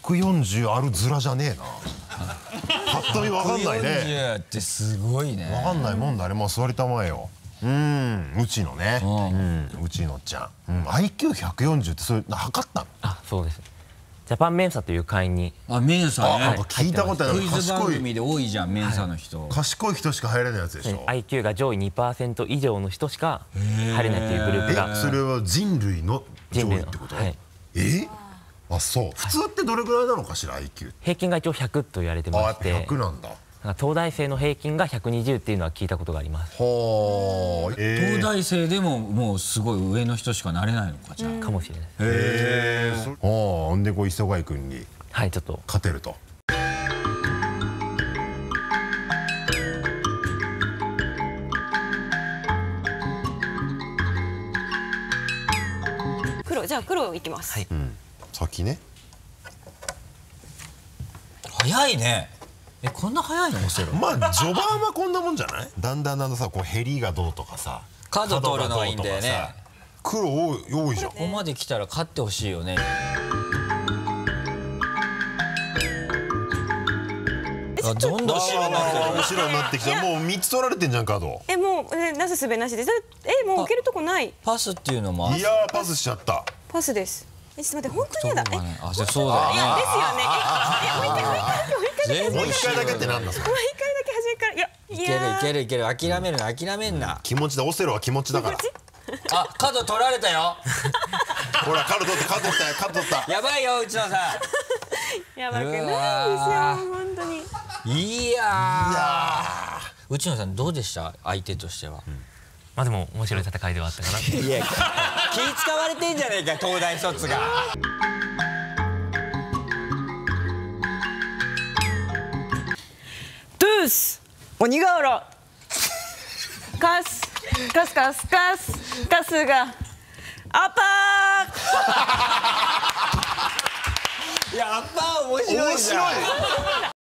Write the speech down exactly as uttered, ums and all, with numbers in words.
くよんじゅうあるずらじゃねえな。ぱっと見わかんないね。ひゃくよんじゅうってすごいね。 わかんないもんだね。もう座りたまえよ。うん、うちのね。うん、うちのちゃん。アイキューひゃくよんじゅうってそれ測ったの？ あ、そうです。ジャパンメンサという会員に。 あ、メンサね。 なんか聞いたことある。 クイズ番組で多いじゃん、メンサの人。 賢い人しか入れないやつでしょ。 アイキュー が上位 にパーセント 以上の人しか入れないっていうグループが。 え、それは人類の上位ってこと？え？あ、そう。普通ってどれぐらいなのかしら、アイキュー。 平均が一応ひゃくと言われてまして。 あ、ひゃくなんだ。 東大生の平均がひゃくにじゅうっていうのは聞いたことがあります。 はあ。 東大生でももうすごい上の人しかなれないのかじゃあ。 かもしれない。へえ。ああ、ほんでこう磯貝君に。 はいちょっと勝てると。 黒、じゃあ黒いきます。はい。 先ね。 早いね。え、こんな早いのオセロ。 まあ序盤はこんなもんじゃない？だんだんだんだんさ、こうヘリがどうとかさ、 角取るのがいいんだよね。 黒多い多いじゃん。 ここまで来たら勝ってほしいよね。あ、どんどん白になってる。 白になってきた。もうみっつ取られてんじゃん角。 え、もうなすすべなしです。え、もう受けるとこない。 パスっていうのも。 いやパスしちゃった。 パスです。え、ちょっと待って、本当にやだ。え、 あ、そうだよね。 いやですよね。え、もう一回もう一回もう一回だけってなんだそれ。 もう一回だけ初めから。いや、 いけるいけるいける。諦めるな諦めんな。 気持ちだ。オセロは気持ちだから。 あ、角取られたよ。 ほら角取った角取った角取った。 やばいよ内野さん。 やばくないですよ本当に。 いやー、内野さんどうでした？相手としては。 まあでも面白い戦いではあったかな。いや、気使われてんじゃねえか東大卒が。 トゥース鬼瓦カスカスカスカスカスがアッパー。 いや、アッパー面白いじゃん。